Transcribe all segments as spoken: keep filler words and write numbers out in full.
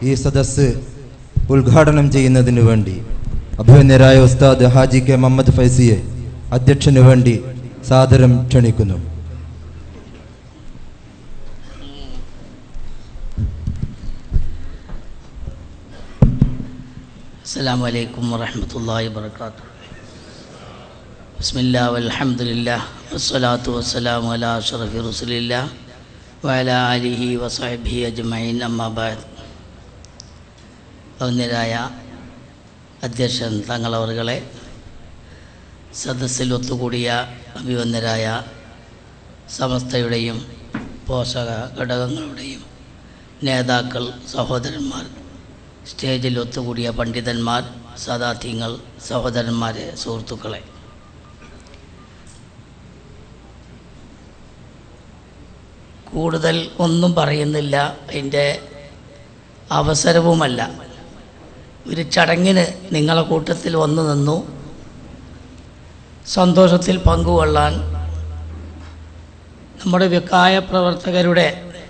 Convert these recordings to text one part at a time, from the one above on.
ഈ സദസ്സ് ഉദ്ഘാടനം ചെയ്യുന്നതിന് വേണ്ടി അഭിമന്യരായ ഉസ്താദ് ഹാജി കെ മുഹമ്മദ് ഫൈസിയെ അധ്യക്ഷന് വേണ്ടി സാദരം ക്ഷണിക്കുന്നു. അസ്സലാമു അലൈക്കും വറഹ്മത്തുള്ളാഹി വബറകാതുഹു. ബിസ്മില്ലാഹി വൽഹംദുലില്ലാഹ് വസ്സലാത്തു വസ്സലാമു അലാ അഷ്റഫി റസൂലില്ലാഹ് വഅലാ ആലിഹി വസഹ്ബിഹി അജ്മഈൻ. അമ്മാ ബഅദ്. ബഹുമാന്യരായ അധ്യക്ഷൻ തങ്ങളവറുകളെ, സദസ്സിൽ ഒത്തുകൂടിയ അഭിവന്ദരായ സമസ്തയുടെയും പോഷക ഘടകങ്ങളുടെയും നേതാക്കൾ, സഹോദരന്മാർ, സ്റ്റേജിൽ ഒത്തുകൂടിയ പണ്ഡിതന്മാർ, സദാത്യങ്ങൾ, സഹോദരന്മാരെ, സുഹൃത്തുക്കളെ, കൂടുതൽ ഒന്നും പറയുന്നില്ല, അതിൻ്റെ അവസരവുമല്ല. ഒരു ചടങ്ങിന് നിങ്ങളെ കൂട്ടത്തിൽ വന്നു നിന്നു സന്തോഷത്തിൽ പങ്കുകൊള്ളാൻ നമ്മുടെ വികായ പ്രവർത്തകരുടെ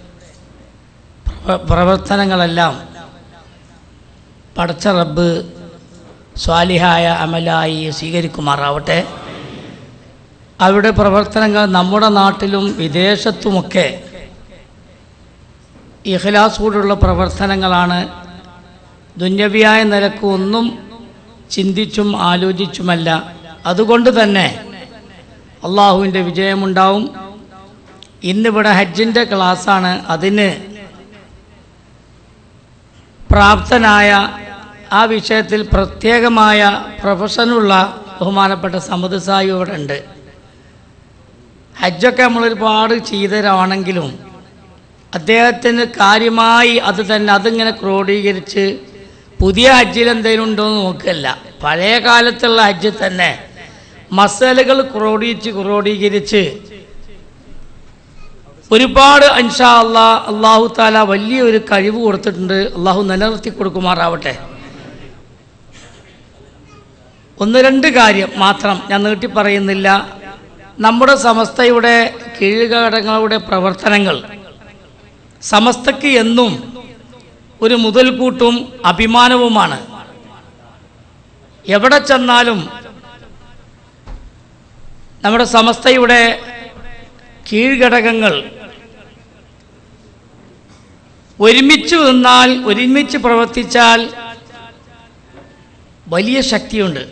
പ്രവർത്തനങ്ങളെല്ലാം പടച്ച റബ്ബ് സ്വാലിഹായ അമലായി സ്വീകരിക്കുമാറാവട്ടെ. അവരുടെ പ്രവർത്തനങ്ങൾ നമ്മുടെ നാട്ടിലും വിദേശത്തുമൊക്കെ ഇഖ്ലാസോടുള്ള പ്രവർത്തനങ്ങളാണ്. ദുന്യവിയായ നിലക്ക് ഒന്നും ചിന്തിച്ചും ആലോചിച്ചുമല്ല. അതുകൊണ്ട് തന്നെ അള്ളാഹുവിൻ്റെ വിജയമുണ്ടാവും. ഇന്നിവിടെ ഹജ്ജിൻ്റെ ക്ലാസ്സാണ്. അതിന് പ്രാപ്തനായ, ആ വിഷയത്തിൽ പ്രത്യേകമായ പ്രൊഫഷനുള്ള ബഹുമാനപ്പെട്ട സമദ് സാഹിബ് ഇവിടെ ഉണ്ട്. ഹജ്ജൊക്കെ നമ്മളൊരുപാട് ചെയ്തരാണെങ്കിലും അദ്ദേഹത്തിന് കാര്യമായി അത് തന്നെ അതിങ്ങനെ ക്രോഡീകരിച്ച് പുതിയ ഹജ്ജിൽ എന്തെങ്കിലും ഉണ്ടോ എന്ന് നോക്കുകയല്ല. പഴയ കാലത്തുള്ള ഹജ്ജിൽ തന്നെ മസലകൾ ക്രോഡീച്ച് ക്രോഡീകരിച്ച് ഒരുപാട് ഇൻഷാ അല്ലാഹ് അള്ളാഹു താല വലിയൊരു കഴിവ് കൊടുത്തിട്ടുണ്ട്. അള്ളാഹു നിലനിർത്തി കൊടുക്കുമാറാവട്ടെ. ഒന്ന് രണ്ട് കാര്യം മാത്രം, ഞാൻ നീട്ടി പറയുന്നില്ല. നമ്മുടെ സമസ്തയുടെ കീഴ്ഘടകങ്ങളുടെ പ്രവർത്തനങ്ങൾ സമസ്തയ്ക്ക് എന്നും ഒരു മുതൽക്കൂട്ടും അഭിമാനവുമാണ്. എവിടെ ചെന്നാലും നമ്മുടെ സമസ്തയുടെ കീഴ്ഘടകങ്ങൾ ഒരുമിച്ച് നിന്നാൽ, ഒരുമിച്ച് പ്രവർത്തിച്ചാൽ വലിയ ശക്തിയുണ്ട്.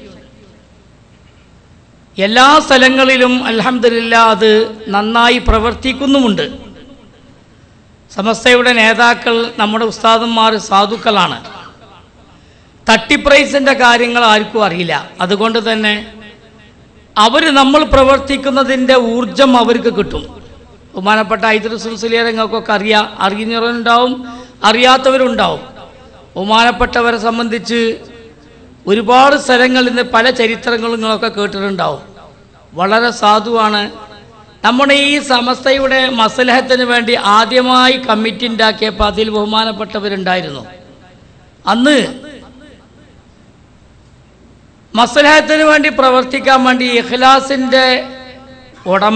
എല്ലാ സ്ഥലങ്ങളിലും അൽഹംദുലില്ലാഹ് അത് നന്നായി പ്രവർത്തിക്കുന്നുമുണ്ട്. സമസ്തയുടെ നേതാക്കൾ നമ്മുടെ ഉസ്താദന്മാർ സാധുക്കളാണ്. തട്ടിപ്രൈസിൻ്റെ കാര്യങ്ങൾ ആർക്കും അറിയില്ല. അതുകൊണ്ട് തന്നെ അവർ നമ്മൾ പ്രവർത്തിക്കുന്നതിൻ്റെ ഊർജം അവർക്ക് കിട്ടും. ബഹുമാനപ്പെട്ട ഇദ്രീസ് മുസ്ലിയാരങ്ങൾക്കൊക്കെ അറിയാം, അറിയുന്നവരുണ്ടാവും, അറിയാത്തവരുണ്ടാവും. ബഹുമാനപ്പെട്ടവരെ സംബന്ധിച്ച് ഒരുപാട് സ്ഥലങ്ങളിൽ നിന്ന് പല ചരിത്രങ്ങളും നിങ്ങളൊക്കെ കേട്ടിട്ടുണ്ടാവും. വളരെ സാധുവാണ്. നമ്മുടെ ഈ സമസ്തയുടെ മസ്ലഹത്തിന് വേണ്ടി ആദ്യമായി കമ്മിറ്റി ഉണ്ടാക്കിയപ്പോൾ അതിൽ ബഹുമാനപ്പെട്ടവരുണ്ടായിരുന്നു. അന്ന് മസ്ലഹത്തിന് വേണ്ടി പ്രവർത്തിക്കാൻ വേണ്ടി ഇഖ്ലാസിൻ്റെ ഉടമ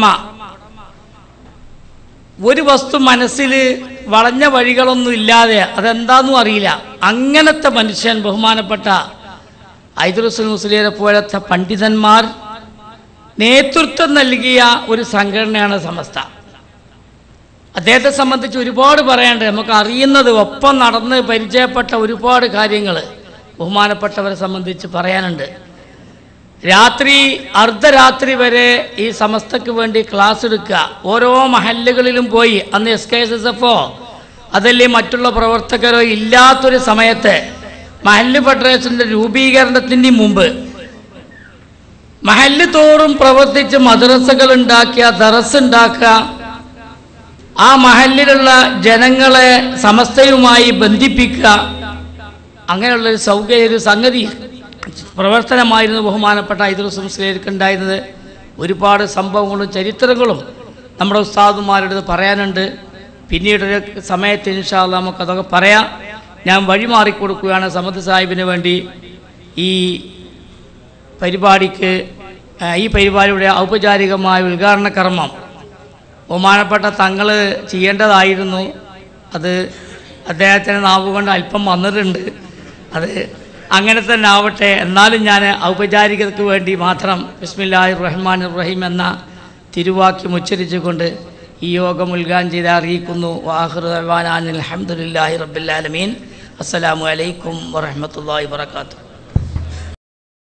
ഒരു വസ്തു മനസ്സിൽ വളഞ്ഞ വഴികളൊന്നും ഇല്ലാതെ, അതെന്താണെന്നും അറിയില്ല, അങ്ങനത്തെ മനുഷ്യൻ ബഹുമാനപ്പെട്ട ഇദ്രീസ് മുസ്ലിയാരെ പോലത്തെ പണ്ഡിതന്മാർ നേതൃത്വം നൽകിയ ഒരു സംഘടനയാണ് സമസ്ത. അദ്ദേഹത്തെ സംബന്ധിച്ച് ഒരുപാട് പറയാണ്ട്. നമുക്ക് അറിയുന്നത്, ഒപ്പം നടന്ന് പരിചയപ്പെട്ട ഒരുപാട് കാര്യങ്ങൾ ബഹുമാനപ്പെട്ടവരെ സംബന്ധിച്ച് പറയാനുണ്ട്. രാത്രി അർദ്ധരാത്രി വരെ ഈ സമസ്തക്ക് വേണ്ടി ക്ലാസ് എടുക്കുക. ഓരോ മഹല്ലുകളിലും പോയി, അന്ന് എസ് കെ എസ് എസ് എഫോ അതല്ലേ മറ്റുള്ള പ്രവർത്തകരോ ഇല്ലാത്തൊരു സമയത്ത് മഹല്ല് ഫെഡറേഷൻ്റെ രൂപീകരണത്തിന് മുമ്പ് മഹല്ല് തോറും പ്രവർത്തിച്ച് മദ്രസകൾ ഉണ്ടാക്കുക, ദറസ് ഉണ്ടാക്കുക, ആ മഹല്ലിലുള്ള ജനങ്ങളെ സമസ്തയുമായി ബന്ധിപ്പിക്കുക, അങ്ങനെയുള്ളൊരു സൗകര്യ ഒരു സംഗതി പ്രവർത്തനമായിരുന്നു ബഹുമാനപ്പെട്ട ഇദ്രീസ് മുസ്ലിയാർക്ക് ഉണ്ടായിരുന്നത്. ഒരുപാട് സംഭവങ്ങളും ചരിത്രങ്ങളും നമ്മുടെ ഉസ്താദുമാരുടെ പറയാനുണ്ട്. പിന്നീടൊരു സമയത്ത് ഇൻഷാ അല്ലാഹ് നമുക്കതൊക്കെ പറയാം. ഞാൻ വഴിമാറിക്കൊടുക്കുകയാണ് സമദ് സാഹിബിന് വേണ്ടി ഈ പരിപാടിക്ക്. ഈ പരിപാടിയുടെ ഔപചാരികമായ ഉദ്ഘാടന കർമ്മം ബഹുമാനപ്പെട്ട തങ്ങൾ ചെയ്യേണ്ടതായിരുന്നു. അത് അദ്ദേഹത്തിൻ്റെ നാവ് കൊണ്ട് അല്പം വന്നിട്ടുണ്ട്. അത് അങ്ങനെ തന്നെ ആവട്ടെ. എന്നാലും ഞാൻ ഔപചാരികതയ്ക്ക് വേണ്ടി മാത്രം ബിസ്മില്ലാഹിർ റഹ്മാനിർ റഹീം എന്ന തിരുവാക്യം ഉച്ചരിച്ചുകൊണ്ട് ഈ യോഗം ഉദ്ഘാടനം ചെയ്ത് അറിയിക്കുന്നു. വാഹിറു ദഅ്വാനാ അൽഹംദുലില്ലാഹി റബ്ബിൽ ആലമീൻ. അസ്സലാമു അലൈക്കും വറഹ്മത്തുള്ളാഹി വബറകാതുഹു.